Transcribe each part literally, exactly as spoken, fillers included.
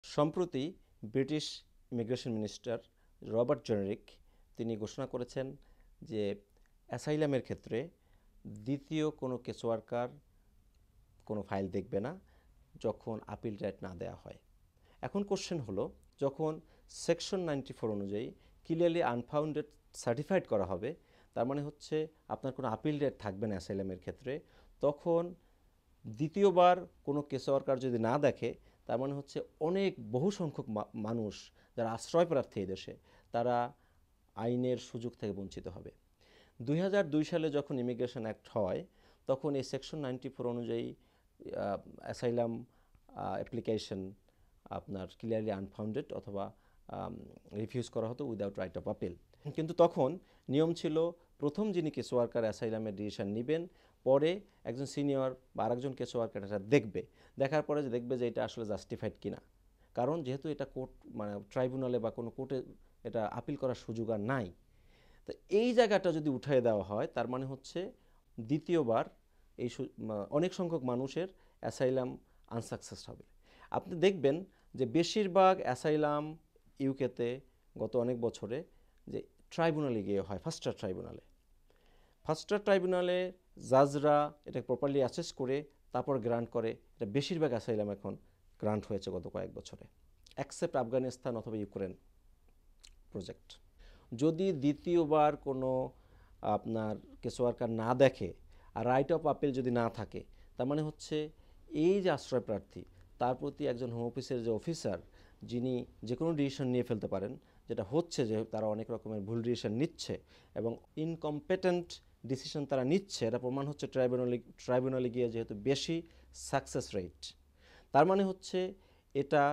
সম্প্রতি British immigration minister Robert Jenrick তিনি ঘোষণা করেছেন যে অ্যাসাইলামের ক্ষেত্রে দ্বিতীয় কোনো কেস ওয়ার্কার কোনো ফাইল দেখবে না যখন আপিল রাইট না দেওয়া হয়। এখন কোশ্চেন হলো, যখন সেকশন নাইনটি ফোর অনুযায়ী ক্লিয়ারলি আনফাউন্ডেড সার্টিফাইড করা হবে, তার মানে হচ্ছে আপনার কোনো আপিল রাইট থাকবে না অ্যাসাইলামের ক্ষেত্রে, তখন দ্বিতীয়বার কোনো কেস ওয়ার্কার যদি না দেখে, তার মানে হচ্ছে অনেক বহু সংখ্যক মানুষ যারা আশ্রয় প্রার্থী এই দেশে, তারা আইনের সুযোগ থেকে বঞ্চিত হবে। দুই হাজার দুই সালে যখন ইমিগ্রেশন অ্যাক্ট হয়, তখন এই সেকশন নাইনটি ফোর অনুযায়ী অ্যাসাইলাম অ্যাপ্লিকেশন আপনার ক্লিয়ারলি আনফাউন্ডেড অথবা রিফিউজ করা হতো উইদাউট রাইট অফ আপিল। কিন্তু তখন নিয়ম ছিল, প্রথম যিনি কেস ওয়ার্কার অ্যাসাইলামের ডিসিশন নেবেন, পরে একজন সিনিয়র বা আরেকজন কেস ওয়ার্কার এটা দেখবে, দেখার পরে যে দেখবে যে এটা আসলে জাস্টিফাইড কিনা। কারণ যেহেতু এটা কোর্ট মানে ট্রাইব্যুনালে বা কোনো কোর্টে এটা আপিল করার সুযোগ আর নাই, তো এই জায়গাটা যদি উঠিয়ে দেওয়া হয়, তার মানে হচ্ছে দ্বিতীয়বার এই অনেক সংখ্যক মানুষের অ্যাসাইলাম আনসাকসেস হবে। আপনি দেখবেন যে বেশিরভাগ অ্যাসাইলাম ইউকেতে গত অনেক বছরে যে ট্রাইব্যুনালে গিয়ে হয়, ফার্স্টার ট্রাইব্যুনালে ফার্স্টার ট্রাইব্যুনালে জাজরা এটা প্রপারলি অ্যাসেস করে তারপর গ্রান্ট করে। এটা বেশিরভাগ অ্যাসাইলাম এখন গ্রান্ট হয়েছে গত কয়েক বছরে, অ্যাকসেপ্ট আফগানিস্তান অথবা ইউক্রেন প্রজেক্ট। যদি দ্বিতীয়বার কোনো আপনার কেস ওয়ার্কার না দেখে আর রাইট অফ আপিল যদি না থাকে, তার মানে হচ্ছে এই যে আশ্রয় প্রার্থী, তার প্রতি একজন হোম অফিসের যে অফিসার, যিনি যে কোনো ডিসিশন নিয়ে ফেলতে পারেন, যেটা হচ্ছে যে তারা অনেক রকমের ভুল ডিসিশন নিচ্ছে এবং ইনকম্পিটেন্ট ডিসিশন তারা নিচ্ছে, এটা প্রমাণ হচ্ছে ট্রাইব্যুনালে ট্রাইব্যুনালে গিয়ে যেহেতু বেশি সাকসেস রেট, তার মানে হচ্ছে এটা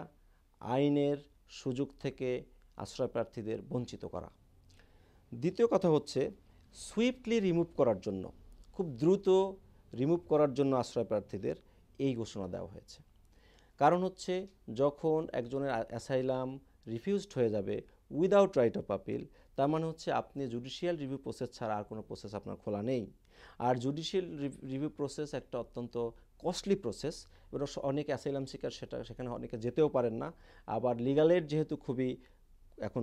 আইনের সুযোগ থেকে আশ্রয় প্রার্থীদের বঞ্চিত করা। দ্বিতীয় কথা হচ্ছে সুইফটলি রিমুভ করার জন্য, খুব দ্রুত রিমুভ করার জন্য আশ্রয় প্রার্থীদের এই ঘোষণা দেওয়া হয়েছে। কারণ হচ্ছে যখন একজনের অ্যাসাইলাম রিফিউজড হয়ে যাবে উইদাউট রাইট অফ আপিল, তার মানে হচ্ছে আপনি জুডিশিয়াল রিভিউ প্রসেস ছাড়া আর কোনো প্রসেস আপনার খোলা নেই। আর জুডিশিয়াল রিভিউ প্রসেস একটা অত্যন্ত কস্টলি প্রসেস, এবং অনেক অ্যাসাইলাম সিকার সেটা সেখানে অনেকে যেতেও পারেন না। আবার লিগালের যেহেতু খুবই এখন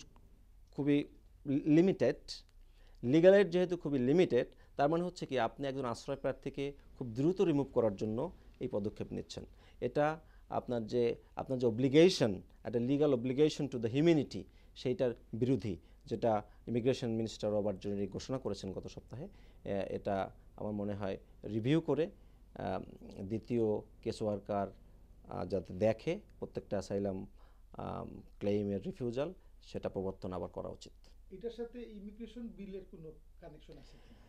খুবই লিমিটেড লিগালের যেহেতু খুবই লিমিটেড, তার মানে হচ্ছে কি আপনি একজন আশ্রয় প্রার্থীকে খুব দ্রুত রিমুভ করার জন্য এই পদক্ষেপ নিচ্ছেন। এটা আপনার যে আপনার যে অব্লিগেশন, একটা legal obligation to the humanity, সেইটার বিরোধী, যেটা ইমিগ্রেশন মিনিস্টার রবার্ট জেনারিক ঘোষণা করেছেন গত সপ্তাহে। এটা আমার মনে হয় রিভিউ করে দ্বিতীয় কেস ওয়ার্কার যাতে দেখে প্রত্যেকটা অ্যাসাইলাম ক্লেইমের রিফিউজাল, সেটা প্রবর্তন আবার করা উচিত। এটার সাথে ইমিগ্রেশন বিলের কোনো কানেকশন আছে কিনা?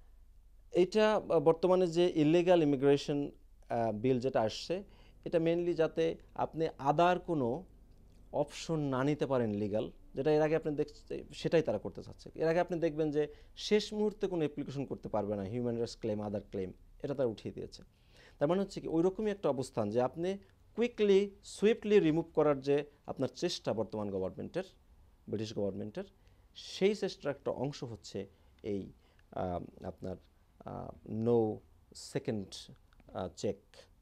এটা বর্তমানে যে ইলিগাল ইমিগ্রেশন বিল যেটা আসছে, এটা মেইনলি যাতে আপনি আদার কোনো অপশন না নিতে পারেন লিগাল, যেটা এর আগে আপনি দেখ সেটাই তারা করতে চাচ্ছে। এর আগে আপনি দেখবেন যে শেষ মুহূর্তে কোনো অ্যাপ্লিকেশন করতে পারবে না, human rights claim, other claim, এটা তারা উঠিয়ে দিয়েছে। তার মানে হচ্ছে কি ওই রকমই একটা অবস্থান যে আপনি কুইকলি সুইফটলি রিমুভ করার যে আপনার চেষ্টা বর্তমান গভর্নমেন্টের, ব্রিটিশ গভর্নমেন্টের, সেই চেষ্টার একটা অংশ হচ্ছে এই আপনার নো সেকেন্ড চেক